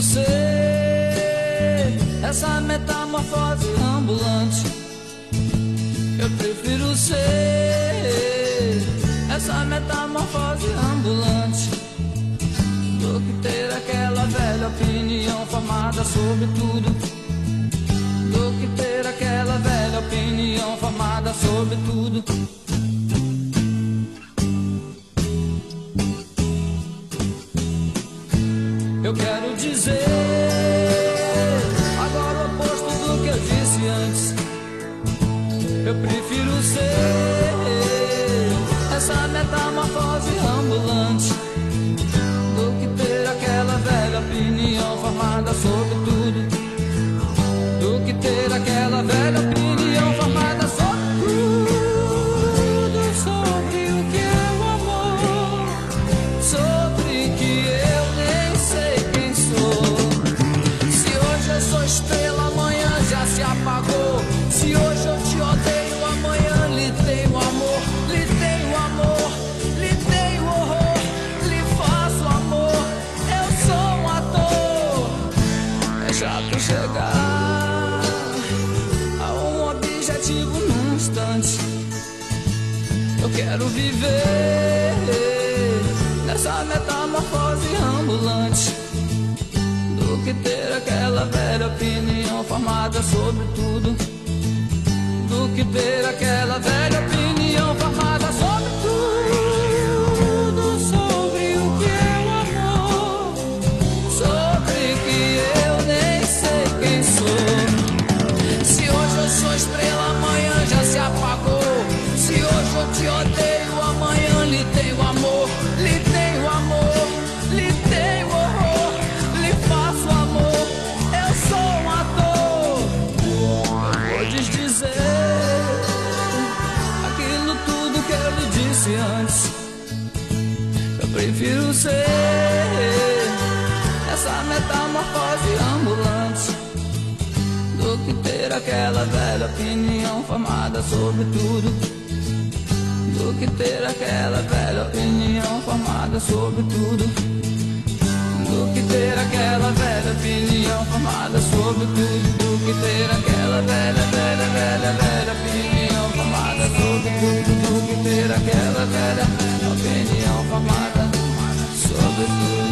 ser essa metamorfose ambulante. Eu prefiro ser essa metamorfose ambulante do que ter aquela velha opinião formada sobre tudo. Do que ter aquela velha opinião formada sobre tudo. Eu quero dizer agora o oposto do que eu disse antes. Eu prefiro ser essa metamorfose ambulante do que ter aquela velha opinião formada sobre tudo. Do que ter aquela velha opinião formada sobre tudo. Sobre o que é o amor, sobre que eu nem sei quem sou. Se hoje eu sou estrela, amanhã já se apagou. Se hoje eu te odeio, amanhã lhe tenho amor. Lhe tenho amor, lhe tenho horror, lhe faço amor. Eu sou um ator. É chato chegar a um objetivo num instante. Eu quero viver nessa metamorfose ambulante do que ter aquela velha opinião formada sobre tudo. Do que ter aquela velha opinião formada sobre tudo. Sobre o que é o amor, sobre que eu nem sei quem sou. Se hoje eu sou estrela, amanhã já se apagou. Se hoje eu te odeio, amanhã lhe tenho amor. Lhe tenho amor, lhe tenho horror, lhe faço amor. Eu sou um ator. Eu vou desdizer aquilo tudo que eu lhe disse antes. Eu prefiro ser essa metamorfose ambulante do que ter aquela velha opinião formada sobre tudo. Do que ter aquela velha opinião formada sobre tudo. Do que ter aquela velha opinião formada sobre tudo. Do que ter aquela velha opinião formada sobre tudo. Do que ter aquela velha opinião formada sobre tudo.